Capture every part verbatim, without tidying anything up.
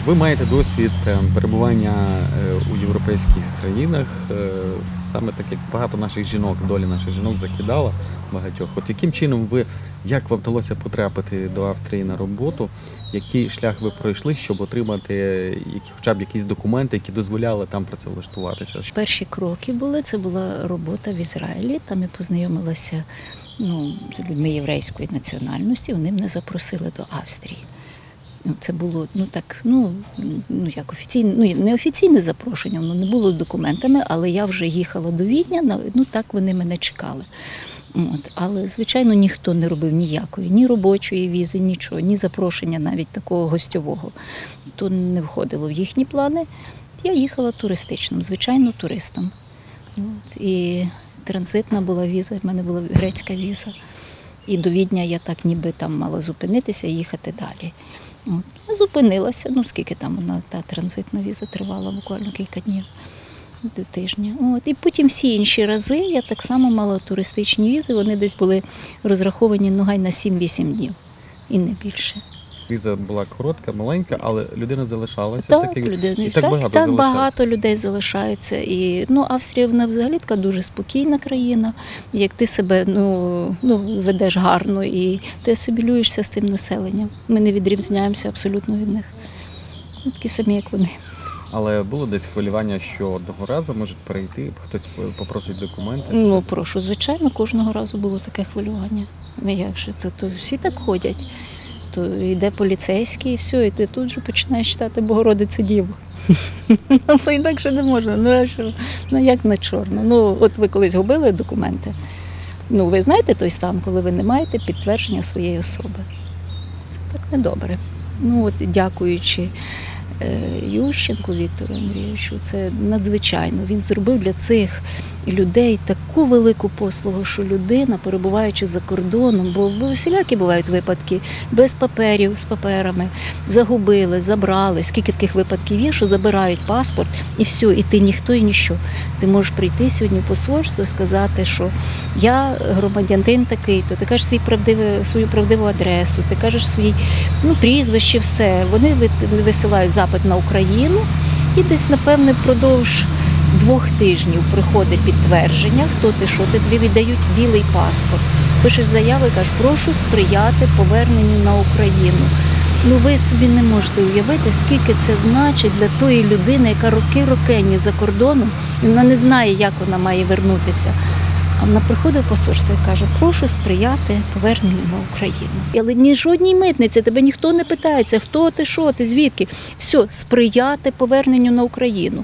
Ви маєте досвід перебування у європейських країнах, саме так, як багато наших жінок, доля наших жінок закидала багатьох. От яким чином ви, як вам вдалося потрапити до Австрії на роботу, який шлях ви пройшли, щоб отримати хоча б якісь документи, які дозволяли там працевлаштуватися? Перші кроки були, це була робота в Ізраїлі, там я познайомилася ну, з людьми єврейської національності, вони мене запросили до Австрії. Це було, ну так, ну, ну як офіційне, ну не офіційне запрошення, воно не було документами, але я вже їхала до Відня, ну так вони мене чекали. От. Але, звичайно, ніхто не робив ніякої, ні робочої візи, нічого, ні запрошення навіть такого гостьового. То не входило в їхні плани. Я їхала туристичним, звичайно, туристом. От. І транзитна була віза, в мене була грецька віза. І до Відня я так ніби там мала зупинитися і їхати далі. От. Зупинилася, ну скільки там вона, та транзитна віза тривала, буквально кілька днів, до тижня. От. І потім всі інші рази я так само мала туристичні візи, вони десь були розраховані ну, гай на сім-вісім днів і не більше. Віза була коротка, маленька, але людина залишалася. Так, так, людина, і так, так, багато, так залишається. багато людей залишається. І, ну, Австрія, вона взагалі така дуже спокійна країна. Як ти себе ну, ну, ведеш гарно і ти асимілюєшся з тим населенням. Ми не відрізняємося абсолютно від них. Ми такі самі, як вони. Але було десь хвилювання, що одного разу можуть перейти, хтось попросить документи? Ну, прошу, звичайно, кожного разу було таке хвилювання. Як же, то, то всі так ходять. То йде поліцейський і все, і ти тут же починаєш читати Богородицю Діву. Ну, інакше не можна, ну, що, ну як на чорно. Ну, от ви колись губили документи. Ну, ви знаєте той стан, коли ви не маєте підтвердження своєї особи. Це так недобре. Ну, от дякуючи Ющенку Віктору Андрійовичу, це надзвичайно. Він зробив для цих людей таку велику послугу, що людина, перебуваючи за кордоном, бо, бо всілякі бувають випадки, без паперів, з паперами, загубили, забрали. Скільки таких випадків є, що забирають паспорт і все, і ти ніхто і ніщо. Ти можеш прийти сьогодні в посольство і сказати, що я громадянин такий, то ти кажеш свій правдивий, свою правдиву адресу, ти кажеш свій ну, прізвище, все. Вони висилають запит на Україну і десь, напевне, впродовж двох тижнів приходить підтвердження, хто ти, що ти, тобі віддають білий паспорт. Пишеш заяву і кажеш, прошу сприяти поверненню на Україну. Ну ви собі не можете уявити, скільки це значить для тої людини, яка роки-рокені за кордоном, і вона не знає, як вона має вернутися. А вона приходить в посольство і каже, прошу сприяти поверненню на Україну. Але ні жодній митниці, тебе ніхто не питається, хто ти, що ти, звідки. Все, сприяти поверненню на Україну.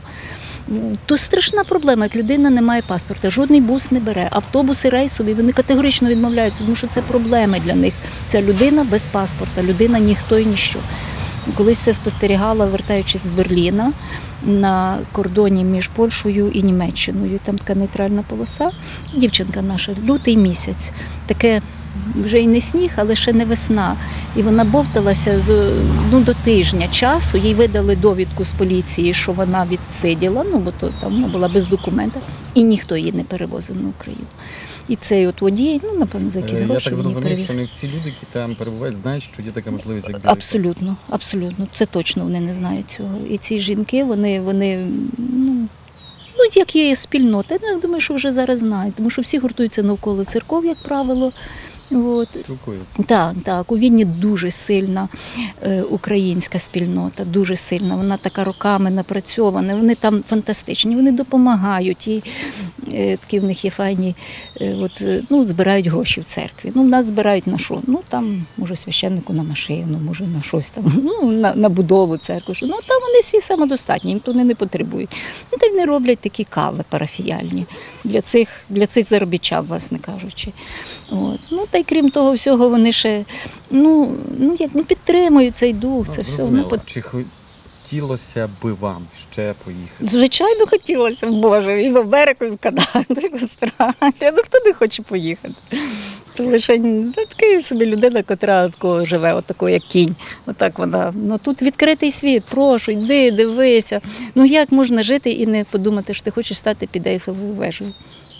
То страшна проблема, як людина не має паспорта, жодний бус не бере, автобуси рейсові, вони категорично відмовляються, тому що це проблеми для них. Ця людина без паспорта, людина ніхто і ніщо. Колись це спостерігала, вертаючись з Берліна, на кордоні між Польщею і Німеччиною. Там така нейтральна полоса. Дівчинка наша, лютий місяць, таке вже і не сніг, але ще не весна. І вона бовталася з, ну, до тижня часу. Їй видали довідку з поліції, що вона відсиділа, ну, бо то, там вона була без документів, і ніхто її не перевозив на Україну. І цей от водій, ну, напевно, за якісь гроші Я так зрозумів, перевіз. що не всі люди, які там перебувають, знають, що є така можливість, як білий Абсолютно, абсолютно. Це точно вони не знають цього. І ці жінки, вони, вони ну, ну, як є спільнота, я думаю, що вже зараз знають, тому що всі гуртуються навколо церков, як правило. От. Спілкуються. Так, так. У Відні дуже сильна е, українська спільнота, дуже сильна. Вона така роками напрацьована, вони там фантастичні, вони допомагають. І е, такі в них є файні, е, от, ну, збирають гроші в церкві. Ну, в нас збирають на що? Ну, там, може, священнику на машину, може, на щось там, ну, на, на будову церкви. Ну, там вони всі самодостатні, їм туди не потребують. Ну, та й вони роблять такі кави парафіяльні для цих, для цих заробітчан, власне кажучи. От. Ну, та й крім того всього, вони ще ну, ну, як, ну, підтримують цей дух, це все. Ну, Чи хотілося би вам ще поїхати? Звичайно, хотілося, Боже, і в Америку, і в Канаду, і в Австралію. Ну, хто не хоче поїхати? То лише така собі людина, яка такого живе, отако, як кінь. Отак вона. Ну, тут відкритий світ, прошу, йди, дивися. Ну, як можна жити і не подумати, що ти хочеш стати під Ейфелевою вежею?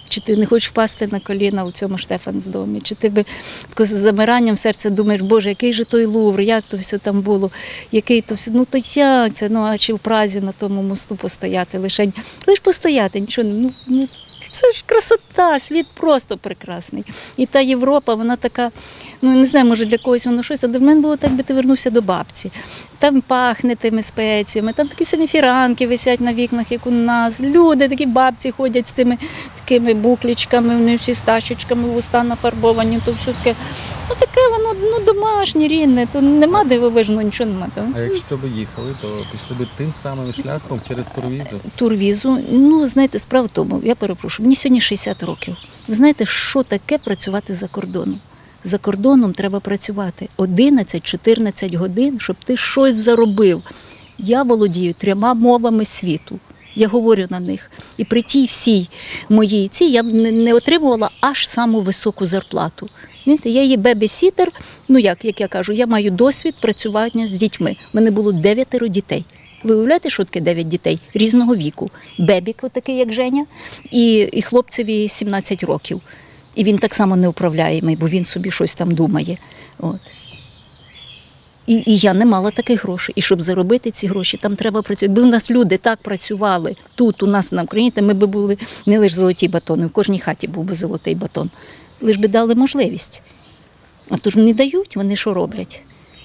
Чи ти не хочеш впасти на коліна у цьому Штефансдомі? Чи ти би тако з замиранням в серця думаєш, Боже, який же той Лувр, як то все там було, який то все, ну то як це, ну а чи в Празі на тому мосту постояти, лише, лише постояти, нічого, не- ну, ну це ж красота, світ просто прекрасний. І та Європа, вона така, ну не знаю, може для когось воно щось, а для мене було так, би ти вернувся до бабці. Там пахне тими спеціями, там такі самі фіранки висять на вікнах, як у нас. Люди, такі бабці ходять з цими такими буклічками, вони всі з ташечками, вуста нафарбовані, то все таке. Ну таке воно ну, домашнє, рідне, то нема дивовижного, нічого нема. Там. А якщо б їхали, то пішли б тим самим шляхом через Турвізу? Турвізу, ну знаєте, справа в тому, я перепрошую, мені сьогодні шістдесят років. Ви знаєте, що таке працювати за кордоном? За кордоном треба працювати одинадцять-чотирнадцять годин, щоб ти щось заробив. Я володію трьома мовами світу. Я говорю на них. І при тій всій моїй цій я б не не отримувала аж саму високу зарплату. Знаєте, я є бебі-сітер, ну як, як я кажу, я маю досвід працювання з дітьми. У мене було дев'ятеро дітей. Ви уявляєте, що таке дев'ять дітей різного віку? Бебік, отакий, як Женя, і, і хлопцеві сімнадцять років. І він так само неуправляємий, бо він собі щось там думає. От. І, і я не мала таких грошей. І щоб заробити ці гроші, там треба працювати. Якби у нас люди так працювали тут, у нас на Україні, то ми б були не лише золоті батони, в кожній хаті був би золотий батон. Лиш би дали можливість. А то ж не дають, вони що роблять?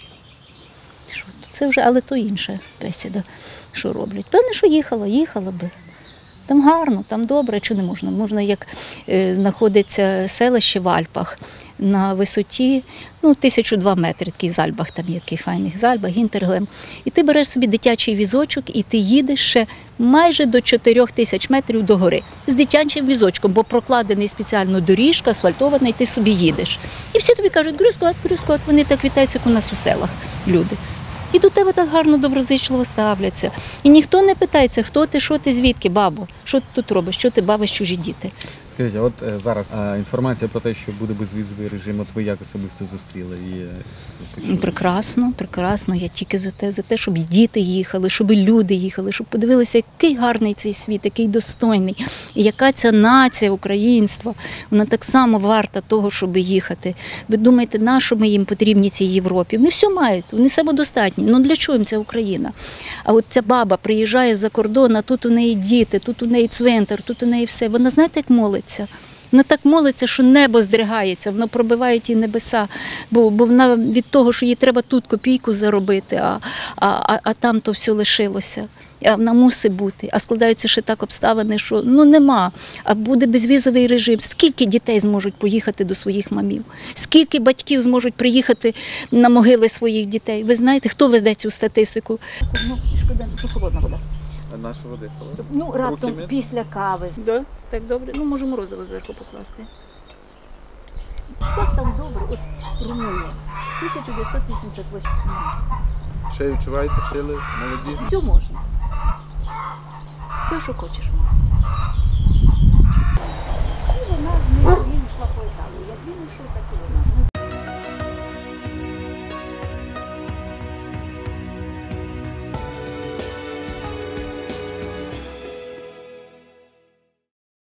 Що, це вже, але то інша бесіда, що роблять. Певне, що їхала, їхала би. Там гарно, там добре, що не можна. Можна, як е, знаходиться селище в Альпах на висоті ну, тисячу два метри, такий Зальбах, там є такий файний Зальбах, Гінтерглем. І ти береш собі дитячий візочок і ти їдеш ще майже до чотирьох тисяч метрів до гори. З дитячим візочком, бо прокладений спеціально доріжка, асфальтована, і ти собі їдеш. І всі тобі кажуть, грюскот, грюскот, вони так вітаються, як у нас у селах люди. І до тебе так гарно, доброзичливо ставляться. І ніхто не питається, хто ти, що ти, звідки, бабо, що ти тут робиш, що ти бавиш чужі діти. Скажіть, а от е, зараз е, інформація про те, що буде безвізовий режим, от ви як особисто зустріли? І, е, почули? Прекрасно, прекрасно. Я тільки за те, за те, щоб і діти їхали, щоб і люди їхали, щоб подивилися, який гарний цей світ, який достойний. І яка ця нація українства, вона так само варта того, щоб їхати. Ви думаєте, на що ми їм потрібні цій Європі? Вони все мають, вони самодостатні. Ну для чого їм ця Україна? А от ця баба приїжджає за кордон, а тут у неї діти, тут у неї цвинтар, тут у неї все. Вона знаєте, як молиться? Вона так молиться, що небо здригається, воно пробиває ті небеса, бо, бо вона від того, що їй треба тут копійку заробити, а, а, а, а там то все лишилося. А вона мусить бути. А складаються ще так обставини, що ну нема. А буде безвізовий режим. Скільки дітей зможуть поїхати до своїх мамів? Скільки батьків зможуть приїхати на могили своїх дітей? Ви знаєте, хто веде цю статистику? Ну, шкода, що холодна вода. Нашу води холодно? Ну, раптом Руки після кави. Да? Так добре. Ну, можемо морозиво зверху покласти. Що там добре? От Румунія. тисяча дев'ятсот вісімдесят восьмий. Ще відчуваєте сили, молоді? Все можна. Все, що хочеш, можна. І вона з ним він йшла по Італії. Як він йшов, так і